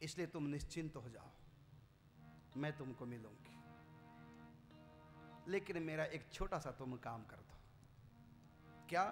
इसलिए तुम निश्चिंत हो जाओ, मैं तुमको मिलूंगी। लेकिन मेरा एक छोटा सा तुम काम कर दो। क्या?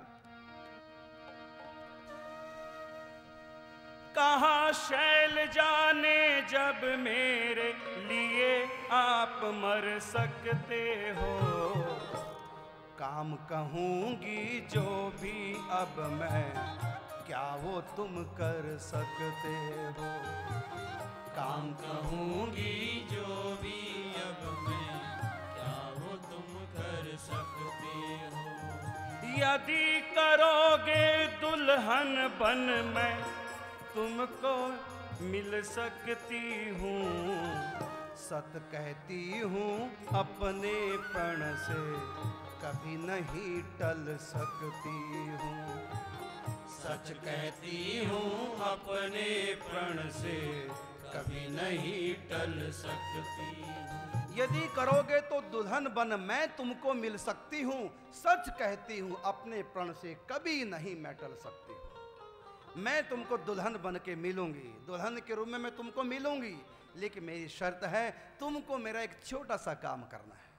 कहाँ शैल जाने जब मेरे लिए आप मर सकते हो। काम कहूंगी जो भी अब मैं, क्या वो तुम कर सकते हो। काम कहूंगी जो भी अब मैं, क्या वो तुम कर सकते हो। यदि करोगे दुल्हन बन मैं तुमको मिल सकती हूँ। सत कहती हूँ अपने प्रण से, कभी नहीं टल सकती हूँ। सच कहती हूँ अपने प्रण से, कभी नहीं टल सकती। यदि करोगे तो दुल्हन बन मैं तुमको मिल सकती हूँ। सच कहती हूँ अपने प्रण से, कभी नहीं मैं टल सकती हूँ। मैं तुमको दुल्हन बन के मिलूंगी, दुल्हन के रूप में मैं तुमको मिलूंगी, लेकिन मेरी शर्त है तुमको मेरा एक छोटा सा काम करना है।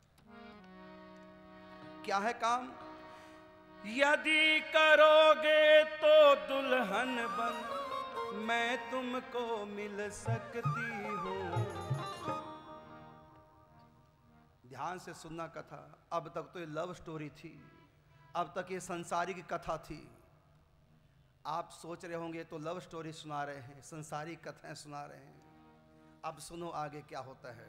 क्या है काम? यदि करोगे तो दुल्हन बन मैं तुमको मिल सकती हूँ। ध्यान से सुनना कथा। अब तक तो ये लव स्टोरी थी, अब तक ये संसारिक कथा थी। आप सोच रहे होंगे तो लव स्टोरी सुना रहे हैं, संसारिक कथाएं सुना रहे हैं। अब सुनो आगे क्या होता है।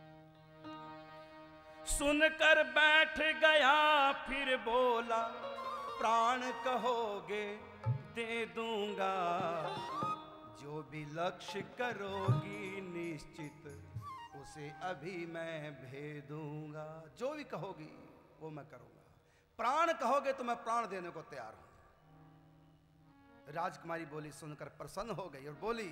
सुनकर बैठ गया फिर बोला, प्राण कहोगे दे दूंगा। जो भी लक्ष्य करोगी निश्चित, उसे अभी मैं भेदूंगा। जो भी कहोगी वो मैं करूंगा। प्राण कहोगे तो मैं प्राण देने को तैयार हूं। राजकुमारी बोली, सुनकर प्रसन्न हो गई और बोली,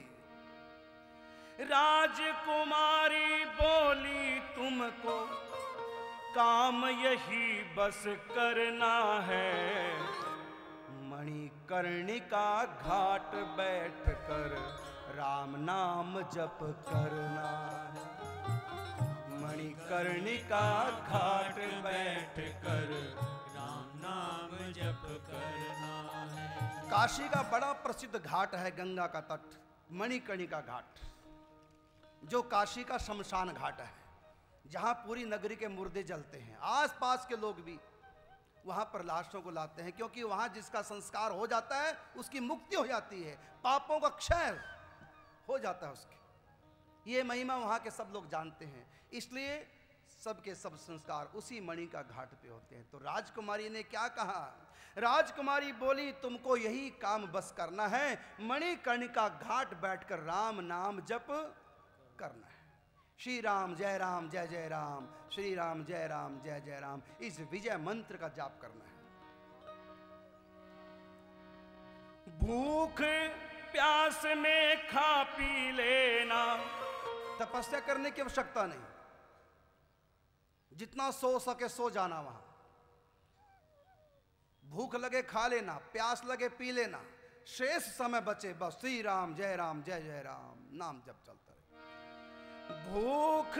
राजकुमारी बोली तुमको काम यही बस करना है। मणिकर्णिका घाट बैठकर राम नाम जप करना है। मणिकर्णिका घाट बैठकर राम नाम जप करना है। काशी का बड़ा प्रसिद्ध घाट है गंगा का तट, मणिकर्णिका घाट, जो काशी का शमशान घाट है, जहां पूरी नगरी के मुर्दे जलते हैं। आसपास के लोग भी वहां पर लाशों को लाते हैं, क्योंकि वहां जिसका संस्कार हो जाता है उसकी मुक्ति हो जाती है, पापों का क्षय हो जाता है उसकी। ये महिमा वहां के सब लोग जानते हैं, इसलिए सबके सब संस्कार उसी मणि का घाट पे होते हैं। तो राजकुमारी ने क्या कहा? राजकुमारी बोली, तुमको यही काम बस करना है, मणिकर्णिका घाट बैठकर राम नाम जप करना है। श्री राम जय राम, श्री राम जय राम, इस विजय मंत्र का जाप करना है। भूख प्यास में खा पी लेना। तपस्या करने की आवश्यकता नहीं, जितना सो सके सो जाना। वहां भूख लगे खा लेना, प्यास लगे पी लेना, शेष समय बचे बस श्री राम जय राम नाम जप चलता रहे। भूख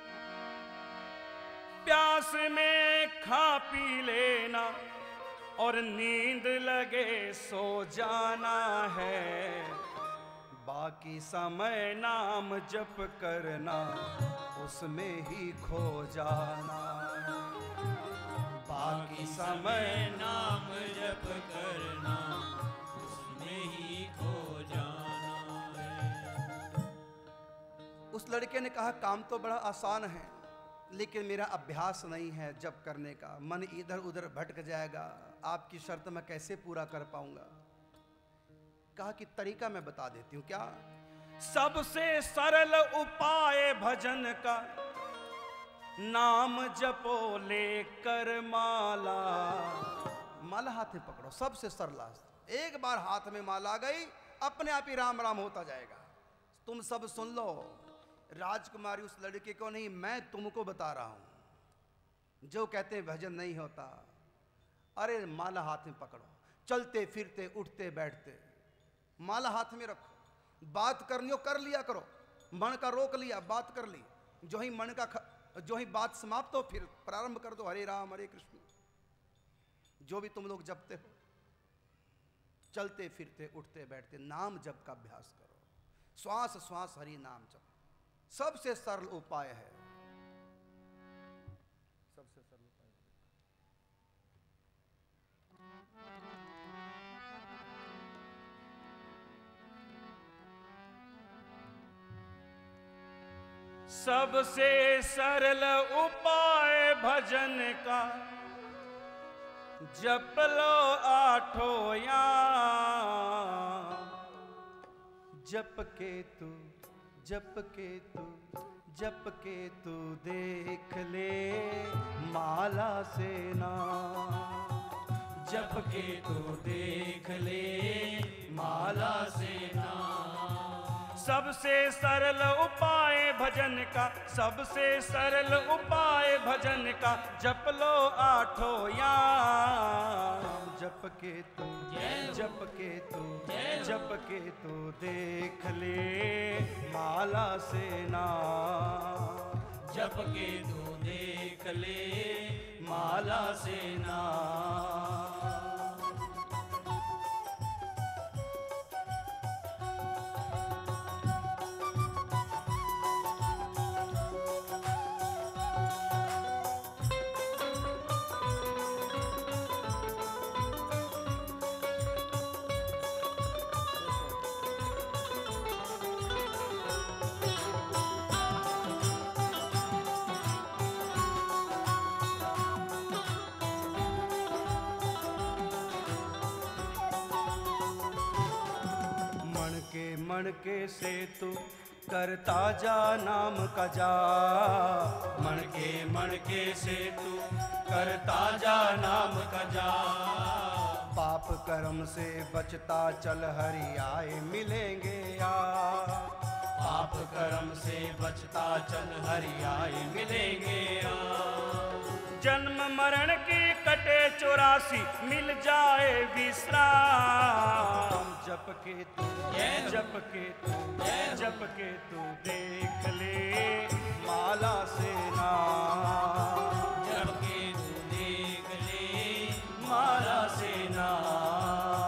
प्यास में खा पी लेना और नींद लगे सो जाना है। बाकी समय नाम जप करना, उसमें ही खो जाना। बाकी समय नाम जप करना, उसमें ही खो जाना है। उस लड़के ने कहा, काम तो बड़ा आसान है, लेकिन मेरा अभ्यास नहीं है जप करने का, मन इधर उधर भटक जाएगा, आपकी शर्त मैं कैसे पूरा कर पाऊंगा। कहा कि तरीका मैं बता देती हूं। क्या? सबसे सरल उपाय भजन का, नाम जपो लेकर माला। माला हाथ में पकड़ो, सबसे सरल। एक बार हाथ में माला आ गई, अपने आप ही राम राम होता जाएगा। तुम सब सुन लो, राजकुमारी उस लड़के को नहीं, मैं तुमको बता रहा हूं। जो कहते हैं भजन नहीं होता, अरे माला हाथ में पकड़ो, चलते फिरते उठते बैठते माला हाथ में रखो, बात करनी हो कर लिया करो, मन का रोक लिया, बात कर ली, जो ही मन का जो ही बात समाप्त हो फिर प्रारंभ कर दो, हरे राम हरे कृष्ण, जो भी तुम लोग जपते हो, चलते फिरते उठते बैठते नाम जप का अभ्यास करो, श्वास श्वास हरि नाम जप, सबसे सरल उपाय है, सबसे सरल उपाय। सबसे सरल उपाय भजन का, जप लो आठों याम, जप के तू जप के तू जप के तू देख ले माला से नाम, जप के तू देख ले माला से नाम। सबसे सरल उपाय भजन का, सबसे सरल उपाय भजन का, जप लो आठों याम, जप के तू जप के तू जप के तू देख ले माला से नाम, जप के तू देख ले माला से नाम। मन के से तू करता जा नाम का जा, मन के से तू करता जा नाम का जा, पाप कर्म से बचता चल हरि आए मिलेंगे यार, पाप कर्म से बचता चल हरि आए मिलेंगे यार। जन्म मरण की कटे 84 मिल जाए विश्राम, जप के तू जप के तू जप के तू देख ले माला से नाम, जप के तू देख ले माला से नाम।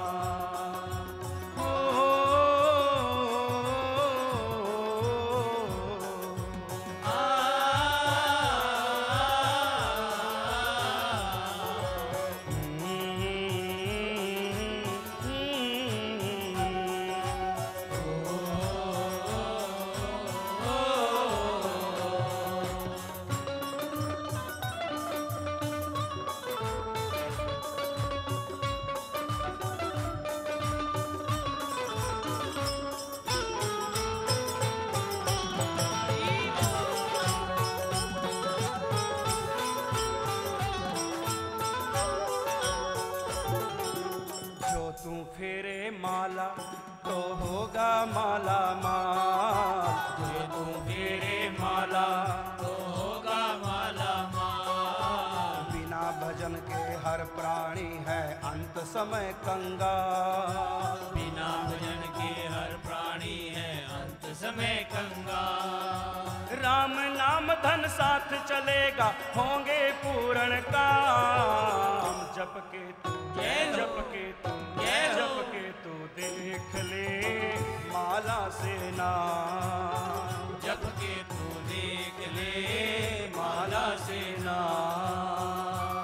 माला तो होगा माला माल, जो तू फेरे माला तो होगा माला माल। बिना भजन के हर प्राणी है अंत समय कंगाल, बिना भजन के हर प्राणी है अंत समय कंगाल। राम नाम धन साथ चलेगा होंगे पूर्ण काम, जप के तू जप के तू जप के तू देख ले माला से नाम, जप के तू देख ले माला से नाम।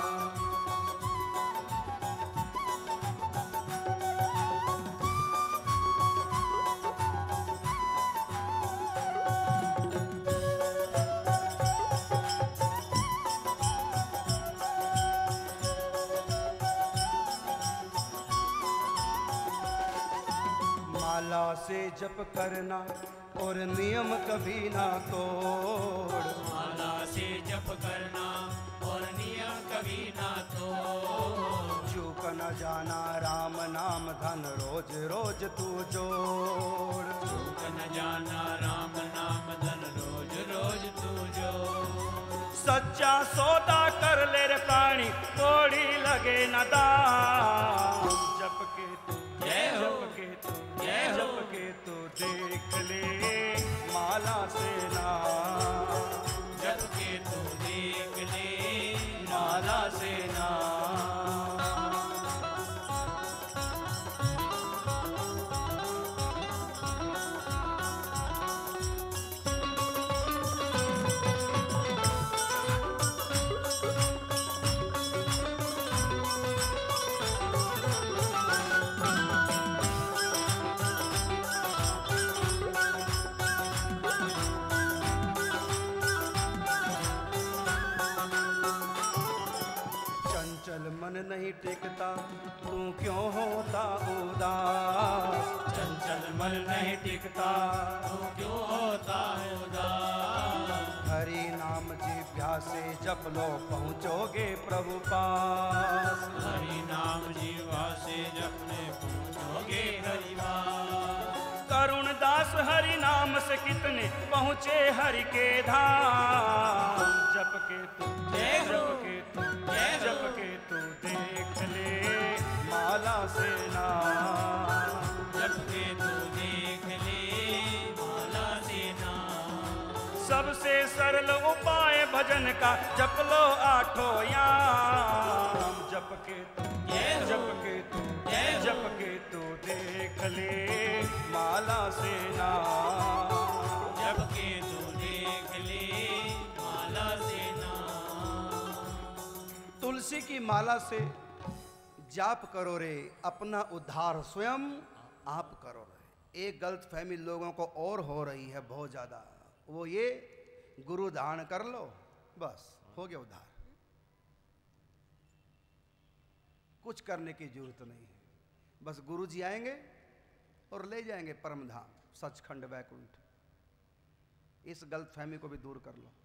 माला से जप करना और नियम कभी ना तोड़, माला से जप करना और नियम कभी ना तोड़। चूक न जाना राम नाम धन रोज रोज तू जोड़, चूक न जाना राम नाम धन रोज रोज तू जोड़। सच्चा सौदा कर ले रे प्राणी थोड़ी लगे न दाम, जप के तू जय हो जप के तू जय हो जप के तू देख टिकता, तू क्यों होता उदास। चंचल मन नहीं टिकता, तू क्यों होता उदास। हरि नाम जिह्वा से जप लो पहुँचोगे प्रभु पास। हरि नाम जिह्वा से जपने पहुँचोगे हरिवास। करुण दास हरि नाम से कितने पहुँचे हरि के धाम। जप के तू जप के तू जप के तू देख ले माला से नाम। जप के तू देख ले माला से नाम। सबसे सरल उपाय भजन का जप लो आठों याम। जप के तू जप के तू जप के तू देख ले माला से नाम। जप के तू देख ले माला से नाम। तुलसी की माला से जाप करो रे, अपना उद्धार स्वयं आप करो रे। एक गलत फहमी लोगों को और हो रही है बहुत ज्यादा, वो ये गुरु धारण कर लो बस हो गया उद्धार। कुछ करने की जरूरत नहीं है, बस गुरु जी आएंगे और ले जाएंगे परम धाम सचखंड वैकुंठ। इस गलत फहमी को भी दूर कर लो।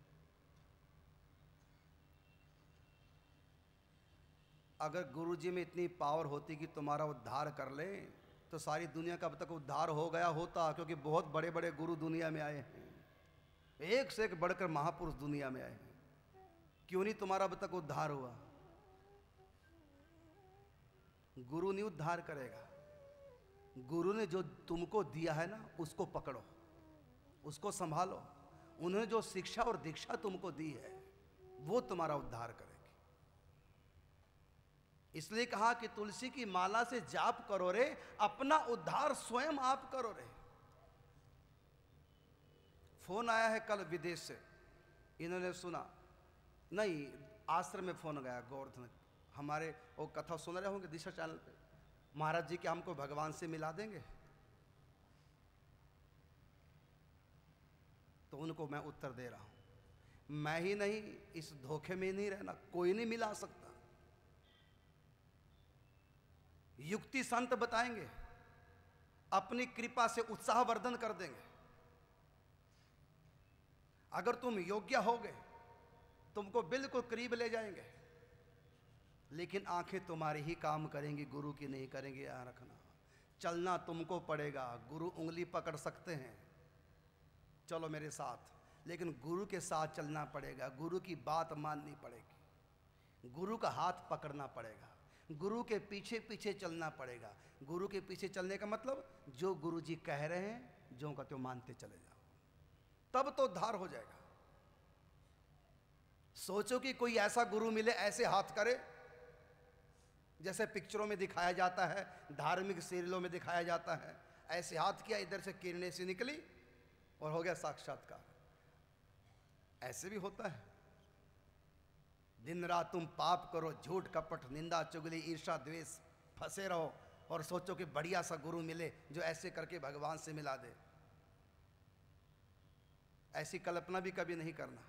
अगर गुरु जी में इतनी पावर होती कि तुम्हारा उद्धार कर ले तो सारी दुनिया का अब तक उद्धार हो गया होता, क्योंकि बहुत बड़े बड़े गुरु दुनिया में आए हैं, एक से एक बढ़कर महापुरुष दुनिया में आए हैं। क्यों नहीं तुम्हारा अब तक उद्धार हुआ? गुरु नहीं उद्धार करेगा। गुरु ने जो तुमको दिया है ना उसको पकड़ो, उसको संभालो। उन्होंने जो शिक्षा और दीक्षा तुमको दी है वो तुम्हारा उद्धार करेगी। इसलिए कहा कि तुलसी की माला से जाप करो रे, अपना उद्धार स्वयं आप करो रे। फोन आया है कल विदेश से, इन्होंने सुना नहीं, आश्रम में फोन गया गोवर्धन, हमारे वो कथा सुन रहे होंगे दिशा चैनल पे, महाराज जी क्या हमको भगवान से मिला देंगे? तो उनको मैं उत्तर दे रहा हूं, मैं ही नहीं, इस धोखे में नहीं रहना, कोई नहीं मिला सकता। युक्ति संत बताएंगे, अपनी कृपा से उत्साहवर्धन कर देंगे। अगर तुम योग्य होगे तुमको बिल्कुल करीब ले जाएंगे, लेकिन आंखें तुम्हारी ही काम करेंगी, गुरु की नहीं करेंगे। याद रखना, चलना तुमको पड़ेगा। गुरु उंगली पकड़ सकते हैं, चलो मेरे साथ, लेकिन गुरु के साथ चलना पड़ेगा। गुरु की बात माननी पड़ेगी, गुरु का हाथ पकड़ना पड़ेगा, गुरु के पीछे पीछे चलना पड़ेगा। गुरु के पीछे चलने का मतलब जो गुरु जी कह रहे हैं जो कहते हो मानते चले जाओ, तब तो उद्धार हो जाएगा। सोचो कि कोई ऐसा गुरु मिले, ऐसे हाथ करे जैसे पिक्चरों में दिखाया जाता है, धार्मिक सीरियलों में दिखाया जाता है, ऐसे हाथ किया, इधर से किरणें सी निकली और हो गया साक्षात्कार। ऐसे भी होता है। दिन रात तुम पाप करो, झूठ कपट निंदा चुगली ईर्षा द्वेष फंसे रहो और सोचो कि बढ़िया सा गुरु मिले जो ऐसे करके भगवान से मिला दे। ऐसी कल्पना भी कभी नहीं करना।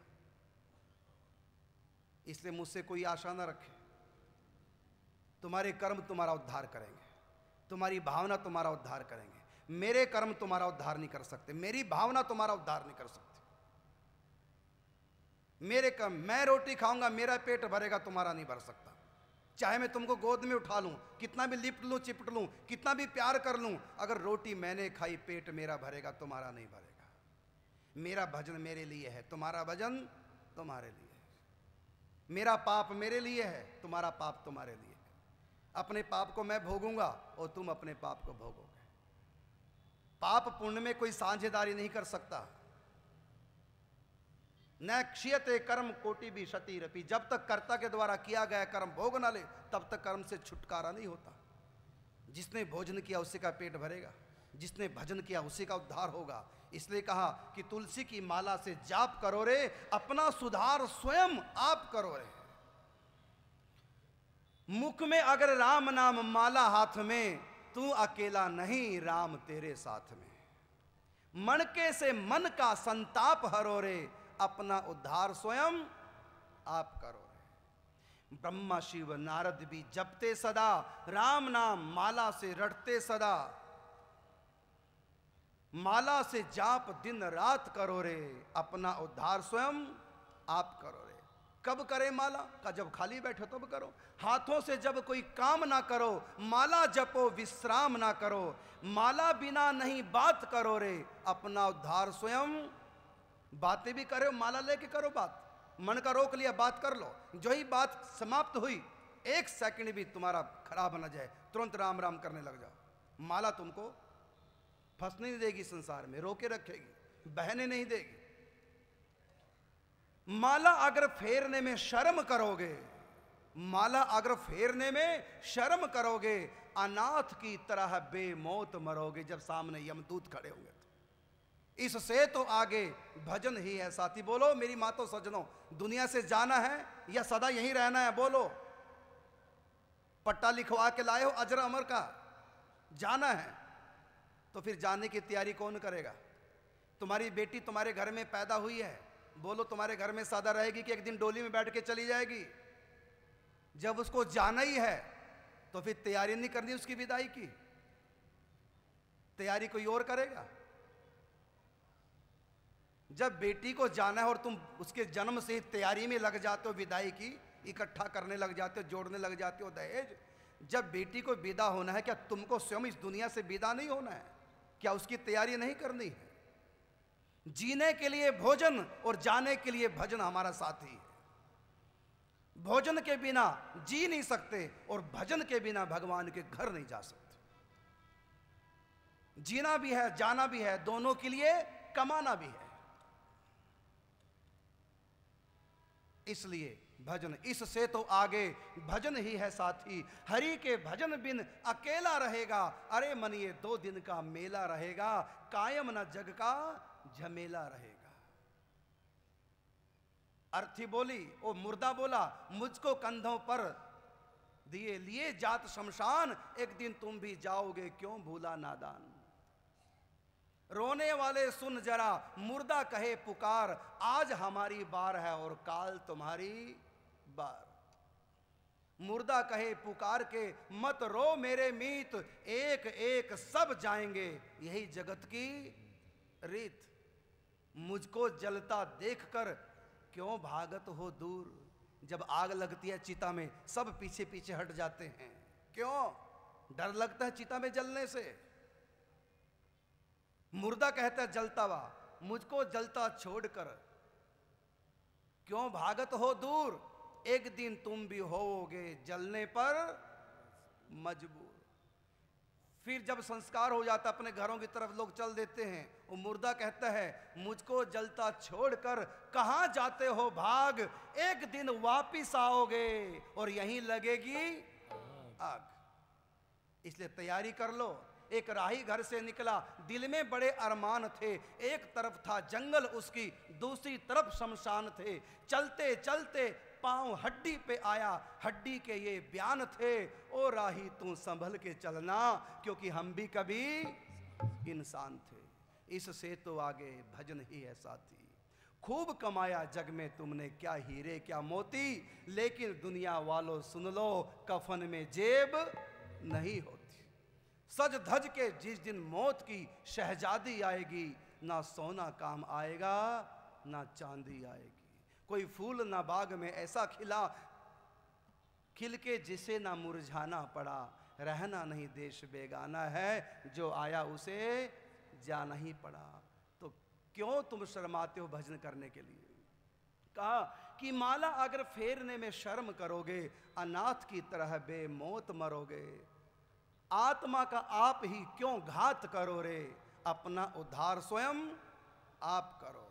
इसलिए मुझसे कोई आशा न रखे। तुम्हारे कर्म तुम्हारा उद्धार करेंगे, तुम्हारी भावना तुम्हारा उद्धार करेंगे। मेरे कर्म तुम्हारा उद्धार नहीं कर सकते, मेरी भावना तुम्हारा उद्धार नहीं कर सकती। मेरे कर्म, मैं रोटी खाऊंगा मेरा पेट भरेगा, तुम्हारा नहीं भर सकता। चाहे मैं तुमको गोद में उठा लूं, कितना भी लिपट लूं चिपट लूं, कितना भी प्यार कर लूं, अगर रोटी मैंने खाई पेट मेरा भरेगा, तुम्हारा नहीं भरेगा। मेरा भजन मेरे लिए है, तुम्हारा भजन तुम्हारे लिए है। मेरा पाप मेरे लिए है, तुम्हारा पाप तुम्हारे लिए है। अपने पाप को मैं भोगूंगा और तुम अपने पाप को भोगोगे। पाप पुण्य में कोई साझेदारी नहीं कर सकता। न क्षीयते कर्म कोटि भी क्षति रपी। जब तक कर्ता के द्वारा किया गया कर्म भोग न ले, तब तक कर्म से छुटकारा नहीं होता। जिसने भोजन किया उसी का पेट भरेगा, जिसने भजन किया उसी का उद्धार होगा। इसलिए कहा कि तुलसी की माला से जाप करो रे, अपना सुधार स्वयं आप करो रे। मुख में अगर राम नाम माला हाथ में, तू अकेला नहीं राम तेरे साथ में। मणके से मन का संताप हरो रे, अपना उद्धार स्वयं आप करो रे। ब्रह्मा शिव नारद भी जपते सदा, राम नाम माला से रटते सदा। माला से जाप दिन रात करो रे, अपना उद्धार स्वयं आप करो रे। कब करे माला का? जब खाली बैठो तब करो। हाथों से जब कोई काम ना करो, माला जपो विश्राम ना करो। माला बिना नहीं बात करो रे, अपना उद्धार स्वयं। बातें भी करो, माला लेके करो बात। मन का रोक लिया, बात कर लो। जो ही बात समाप्त हुई, एक सेकंड भी तुम्हारा खराब न जाए, तुरंत राम राम करने लग जाओ। माला तुमको फंसने नहीं देगी, संसार में रोके रखेगी, बहने नहीं देगी। माला अगर फेरने में शर्म करोगे, माला अगर फेरने में शर्म करोगे, अनाथ की तरह बेमौत मरोगे जब सामने यमदूत खड़े होंगे। तो इससे तो आगे भजन ही है साथी। बोलो मेरी मातो सज्जनों, दुनिया से जाना है या सदा यहीं रहना है? बोलो। पट्टा लिखवा के लाए हो अजर अमर का, जाना है तो फिर जाने की तैयारी कौन करेगा? तुम्हारी बेटी तुम्हारे घर में पैदा हुई है, बोलो तुम्हारे घर में सादा रहेगी कि एक दिन डोली में बैठ के चली जाएगी? जब उसको जाना ही है तो फिर तैयारी नहीं करनी उसकी विदाई की, तैयारी कोई और करेगा। जब बेटी को जाना है और तुम उसके जन्म से ही तैयारी में लग जाते हो, विदाई की इकट्ठा करने लग जाते हो, जोड़ने लग जाते हो दहेज। जब बेटी को विदा होना है, क्या तुमको स्वयं इस दुनिया से विदा नहीं होना है? क्या उसकी तैयारी नहीं करनी है? जीने के लिए भोजन और जाने के लिए भजन हमारा साथी है। भोजन के बिना जी नहीं सकते और भजन के बिना भगवान के घर नहीं जा सकते। जीना भी है, जाना भी है, दोनों के लिए कमाना भी है। इसलिए भजन, इससे तो आगे भजन ही है साथी। हरि के भजन बिन अकेला रहेगा, अरे मन ये 2 दिन का मेला रहेगा, कायम न जग का झमेला रहेगा। अर्थी बोली, ओ मुर्दा बोला, मुझको कंधों पर दिए लिए जात शमशान, एक दिन तुम भी जाओगे क्यों भूला नादान। रोने वाले सुन जरा, मुर्दा कहे पुकार, आज हमारी बार है और काल तुम्हारी बार। मुर्दा कहे पुकार के, मत रो मेरे मीत, एक एक सब जाएंगे, यही जगत की रीत। मुझको जलता देखकर क्यों भागत हो दूर। जब आग लगती है चिता में, सब पीछे पीछे हट जाते हैं। क्यों? डर लगता है चिता में जलने से। मुर्दा कहता है जलता हुआ, मुझको जलता छोड़कर क्यों भागत हो दूर, एक दिन तुम भी होगे जलने पर मजबूर। फिर जब संस्कार हो जाता, अपने घरों की तरफ लोग चल देते हैं। वो मुर्दा कहता है, मुझको जलता छोड़कर कहां जाते हो भाग, एक दिन वापिस आओगे और यहीं लगेगी आग। इसलिए तैयारी कर लो। एक राही घर से निकला, दिल में बड़े अरमान थे। एक तरफ था जंगल उसकी, दूसरी तरफ शमशान थे। चलते चलते पांव हड्डी पे आया, हड्डी के ये बयान थे, ओ राही तू संभल के चलना, क्योंकि हम भी कभी इंसान थे। इससे तो आगे भजन ही है साथी। खूब कमाया जग में तुमने, क्या हीरे क्या मोती, लेकिन दुनिया वालों सुन लो, कफन में जेब नहीं होती। सज धज के जिस दिन मौत की शहजादी आएगी, ना सोना काम आएगा ना चांदी आएगी। कोई फूल ना बाग में ऐसा खिला, खिल के जिसे ना मुरझाना पड़ा। रहना नहीं देश बेगाना है, जो आया उसे जाना ही पड़ा। तो क्यों तुम शर्माते हो भजन करने के लिए? कहा कि माला अगर फेरने में शर्म करोगे, अनाथ की तरह बेमौत मरोगे। आत्मा का आप ही क्यों घात करो रे, अपना उद्धार स्वयं आप करो।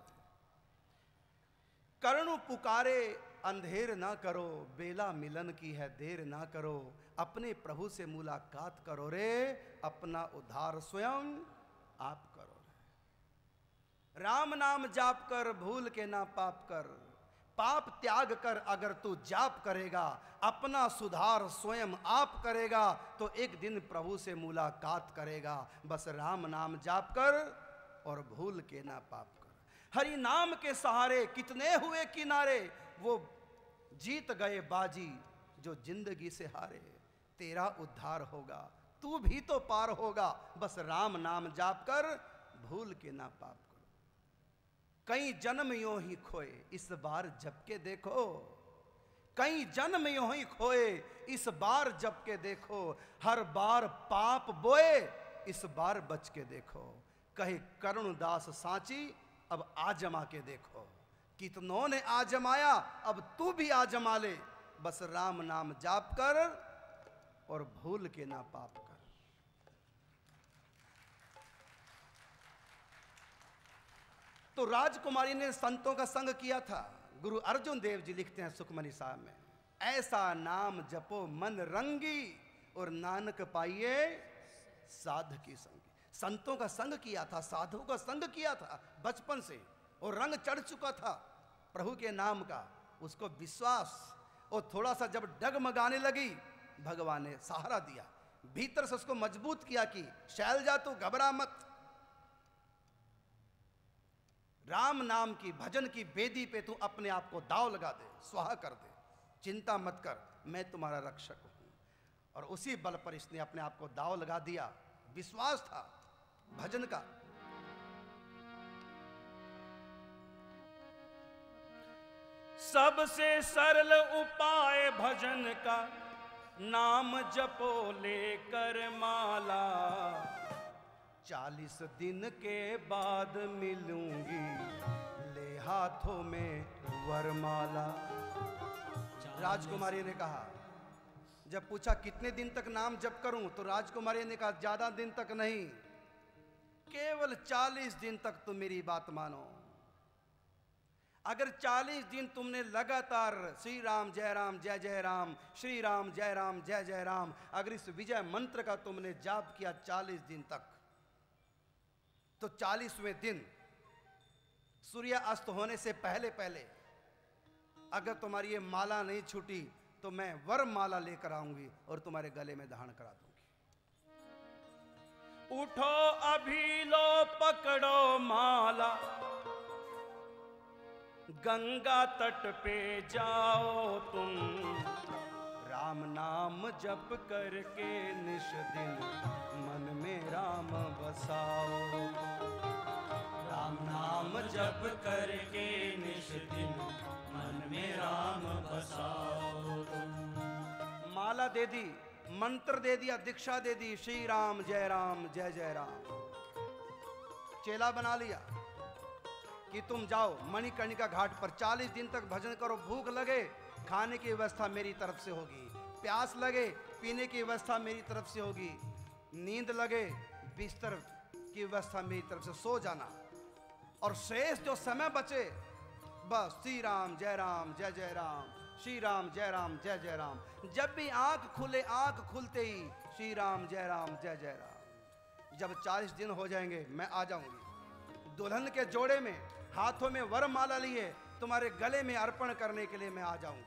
करुण पुकारे अंधेर ना करो, बेला मिलन की है देर ना करो। अपने प्रभु से मुलाकात करो रे, अपना उद्धार स्वयं आप करो रे। राम नाम जाप कर, भूल के ना पाप कर। पाप त्याग कर अगर तू जाप करेगा, अपना सुधार स्वयं आप करेगा, तो एक दिन प्रभु से मुलाकात करेगा। बस राम नाम जाप कर और भूल के ना पाप कर। हरि नाम के सहारे कितने हुए किनारे, वो जीत गए बाजी जो जिंदगी से हारे, तेरा उद्धार होगा, तू भी तो पार होगा। बस राम नाम जाप कर, भूल के ना पाप करो। कई जन्म यों ही खोए, इस बार जप के देखो। कई जन्म यों ही खोए, इस बार जप के देखो। हर बार पाप बोए, इस बार बच के देखो। कहे करुणदास सांची, अब आजमा के देखो। कितनों ने आजमाया, अब तू भी आजमा ले। बस राम नाम जाप कर और भूल के ना पाप कर। तो राजकुमारी ने संतों का संग किया था। गुरु अर्जुन देव जी लिखते हैं सुखमनी साहब में, ऐसा नाम जपो मन रंगी, और नानक पाइए साध की संगी। संतों का संग किया था, साधुओं का संग किया था बचपन से, और रंग चढ़ चुका था प्रभु के नाम का। उसको विश्वास, और थोड़ा सा जब डगमगाने लगी, भगवान ने सहारा दिया, भीतर से उसको मजबूत किया कि शैलजा तू घबरा मत। राम नाम की, भजन की बेदी पे तू अपने आप को दाव लगा दे, स्वाहा कर दे, चिंता मत कर, मैं तुम्हारा रक्षक हूं। और उसी बल पर इसने अपने आप को दाव लगा दिया। विश्वास था भजन का। सबसे सरल उपाय भजन का, नाम जपो लेकर माला। 40 दिन के बाद मिलूंगी, ले हाथों में वरमाला। राजकुमारी ने कहा, जब पूछा कितने दिन तक नाम जप करूं, तो राजकुमारी ने कहा ज्यादा दिन तक नहीं, केवल 40 दिन तक तुम मेरी बात मानो। अगर 40 दिन तुमने लगातार श्री राम जय राम जय जय राम, श्री राम जय राम जय जय राम, अगर इस विजय मंत्र का तुमने जाप किया 40 दिन तक, तो 40वें दिन सूर्य अस्त होने से पहले पहले अगर तुम्हारी ये माला नहीं छूटी, तो मैं वर माला लेकर आऊंगी और तुम्हारे गले में धारण करा दूंगी। उठो अभी लो पकड़ो माला, गंगा तट पे जाओ तुम। राम नाम जप करके निश दिन, मन में राम बसाओ। राम नाम जप करके निश दिन, मन में राम बसाओ। माला दे दी, मंत्र दे दिया, दीक्षा दे दी, श्री राम जय जय राम। चेला बना लिया कि तुम जाओ मणिकर्णिका घाट पर, 40 दिन तक भजन करो। भूख लगे, खाने की व्यवस्था मेरी तरफ से होगी। प्यास लगे, पीने की व्यवस्था मेरी तरफ से होगी। नींद लगे, बिस्तर की व्यवस्था मेरी तरफ से, सो जाना। और शेष जो समय बचे, बस श्री राम जय जय राम, श्री राम जय जय राम। जब भी आंख खुले, आंख खुलते ही श्री राम जय जय राम। जब 40 दिन हो जाएंगे, मैं आ जाऊंगी दुल्हन के जोड़े में, हाथों में वरमाला लिए, तुम्हारे गले में अर्पण करने के लिए मैं आ जाऊंगी।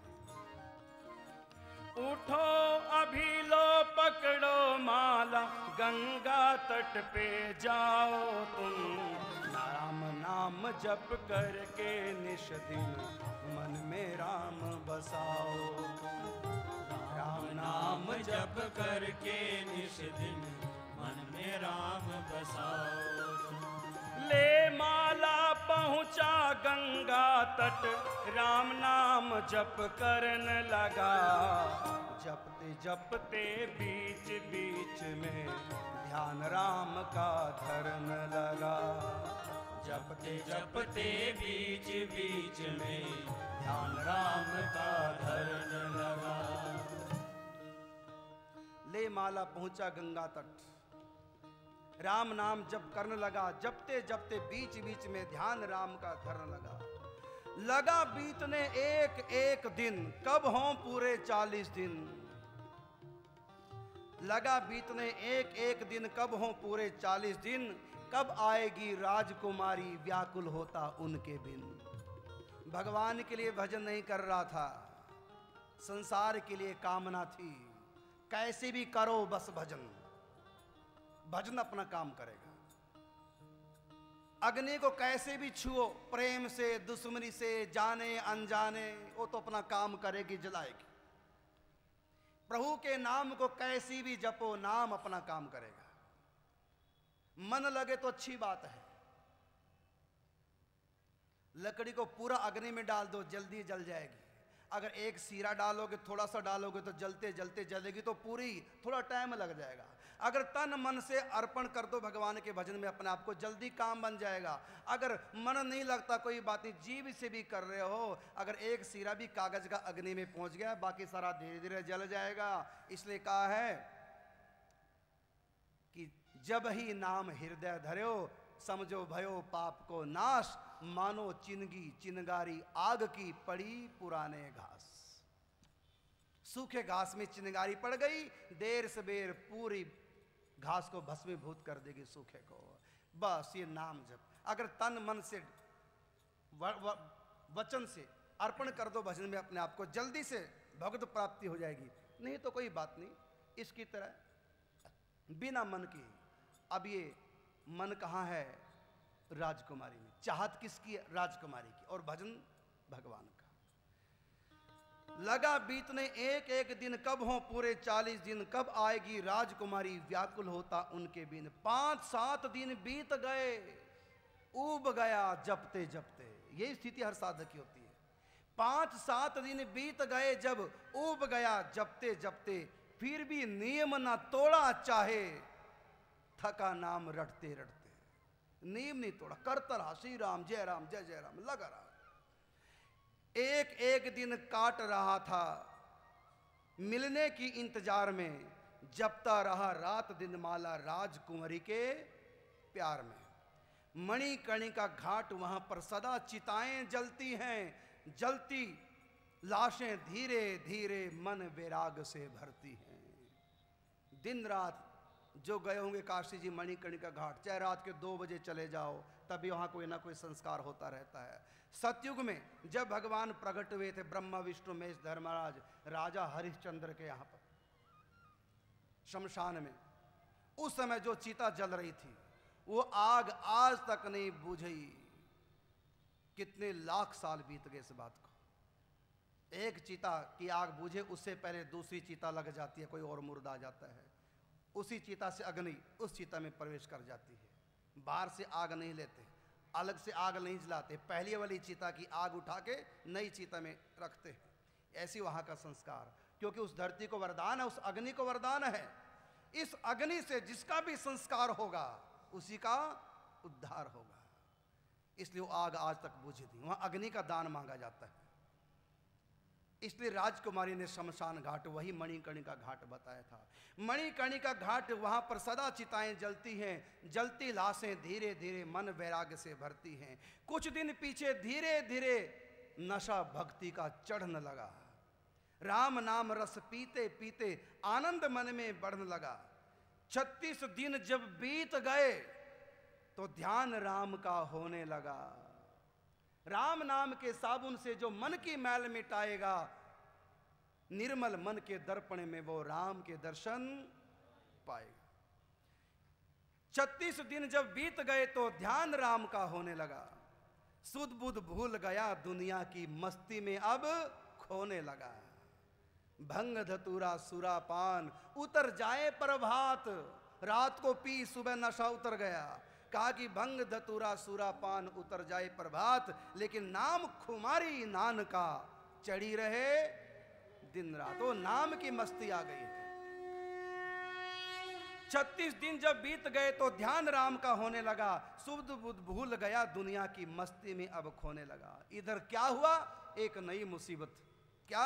उठो अभी लो पकड़ो माला, गंगा तट पे जाओ तुम। राम नाम जप करके निश दिन, मन में राम बसाओ। राम नाम जप करके निश दिन, मन में राम बसाओ। ले माला पहुंचा गंगा तट, राम नाम जप करन लगा। जपते जपते बीच बीच में ध्यान राम का धरन लगा। जपते जपते बीच बीच में ध्यान राम का धरन लगा। ले माला पहुंचा गंगा तट, राम नाम जप करने लगा। जपते जपते बीच बीच में ध्यान राम का धरन लगा बीतने एक एक दिन, कब हों पूरे 40 दिन। लगा बीतने एक एक दिन, कब हों पूरे 40 दिन। कब आएगी राजकुमारी, व्याकुल होता उनके बिन। भगवान के लिए भजन नहीं कर रहा था, संसार के लिए कामना थी। कैसे भी करो बस भजन, भजन अपना काम करेगा। अग्नि को कैसे भी छुओ, प्रेम से, दुश्मनी से, जाने अनजाने, वो तो अपना काम करेगी, जलाएगी। प्रभु के नाम को कैसी भी जपो, नाम अपना काम करेगा। मन लगे तो अच्छी बात है। लकड़ी को पूरा अग्नि में डाल दो, जल्दी जल जाएगी। अगर एक सीरा डालोगे, थोड़ा सा डालोगे तो जलते जलते जलेगी, तो पूरी थोड़ा टाइम लग जाएगा। अगर तन मन से अर्पण कर दो भगवान के भजन में अपने आप को, जल्दी काम बन जाएगा। अगर मन नहीं लगता, कोई बात नहीं, जीव से भी कर रहे हो, अगर एक सीरा भी कागज का अग्नि में पहुंच गया, बाकी सारा धीरे धीरे जल जाएगा। इसलिए कहा है कि जब ही नाम हृदय धर्यो, समझो भयो पाप को नाश, मानो चिनगी चिनगारी आग की पड़ी पुराने घास। सूखे घास में चिनगारी पड़ गई, देर सबेर पूरी घास को भस्मीभूत कर देगी, सूखे को। बस ये नाम जप, अगर तन मन से वचन से अर्पण कर दो भजन में अपने आप को, जल्दी से भगवत प्राप्ति हो जाएगी। नहीं तो कोई बात नहीं, इसकी तरह बिना मन की। अब ये मन कहाँ है? राजकुमारी में। चाहत किसकी? राजकुमारी की, और भजन भगवान का। लगा बीतने एक एक दिन, कब हो पूरे 40 दिन, कब आएगी राजकुमारी, व्याकुल होता उनके बिन। 5-7 दिन बीत गए, ऊब गया जपते जपते। यही स्थिति हर साधक की होती है। 5-7 दिन बीत गए, जब ऊब गया जपते जपते, फिर भी नियम ना तोड़ा, चाहे थका नाम रटते रटते। नियम नहीं तोड़ा, करता रहा, श्री राम जय राम जय जय राम लगा रहा। एक एक दिन काट रहा था मिलने की इंतजार में, जपता रहा रात दिन माला राजकुमारी के प्यार में। मणिकर्णिका घाट, वहां पर सदा चिताएं जलती हैं, जलती लाशें धीरे धीरे मन वैराग से भरती हैं। दिन रात जो गए होंगे काशी जी मणिकर्णिका घाट, चाहे रात के 2 बजे चले जाओ, तभी वहाँ कोई ना कोई संस्कार होता रहता है। सतयुग में जब भगवान प्रकट हुए थे, ब्रह्मा विष्णु महेश धर्मराज, राजा हरिश्चंद्र के यहाँ पर शमशान में, उस समय जो चिता जल रही थी, वो आग आज तक नहीं बुझी। कितने लाख साल बीत गए इस बात को। एक चिता की आग बुझे, उससे पहले दूसरी चिता लग जाती है, कोई और मुर्दा आ जाता है, उसी चिता से अग्नि उस चिता में प्रवेश कर जाती है। बाहर से आग नहीं लेते, अलग से आग नहीं जलाते, पहली वाली चिता की आग उठा के नई चिता में रखते हैं। ऐसी वहाँ का संस्कार, क्योंकि उस धरती को वरदान है, उस अग्नि को वरदान है। इस अग्नि से जिसका भी संस्कार होगा, उसी का उद्धार होगा। इसलिए वो आग आज तक बुझी थी, वहाँ अग्नि का दान मांगा जाता है। इसलिए राजकुमारी ने शमशान घाट, वही मणिकर्णिका घाट बताया था। मणिकर्णिका घाट, वहां पर सदा चिताएं जलती हैं, जलती लाशें धीरे धीरे मन वैराग्य से भरती हैं। कुछ दिन पीछे धीरे धीरे नशा भक्ति का चढ़ने लगा। राम नाम रस पीते पीते आनंद मन में बढ़ने लगा। 36 दिन जब बीत गए तो ध्यान राम का होने लगा। राम नाम के साबुन से जो मन की मैल मिटाएगा, निर्मल मन के दर्पण में वो राम के दर्शन पाएगा। 36 दिन जब बीत गए तो ध्यान राम का होने लगा। सुध बुध भूल गया, दुनिया की मस्ती में अब खोने लगा। भंग धतूरा सुरापान, उतर जाए प्रभात। रात को पी, सुबह नशा उतर गया। कहा कि भंग धतूरा सुरापान, उतर जाए प्रभात, लेकिन नाम खुमारी नान का चढ़ी रहे दिन रात। वो नाम की मस्ती आ गई है। 36 दिन जब बीत गए तो ध्यान राम का होने लगा। सुध बुध भूल गया, दुनिया की मस्ती में अब खोने लगा। इधर क्या हुआ? एक नई मुसीबत। क्या?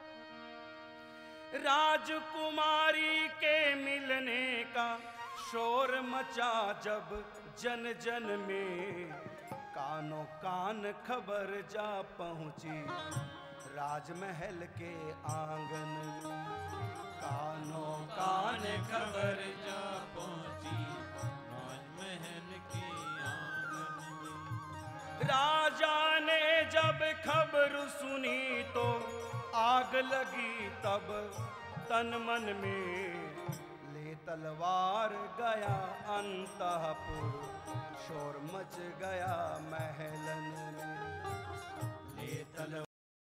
राजकुमारी के मिलने का शोर मचा जब जन जन में, कानों कान खबर जा पहुंची राजमहल के आंगन में। कानों कान खबर जा पहुंची राजमहल के आंगन में। राजा ने जब खबर सुनी तो आग लगी तब तन मन में। ले तलवार गया अंतःपुर, शोर मच गया महलन में। ले तलवार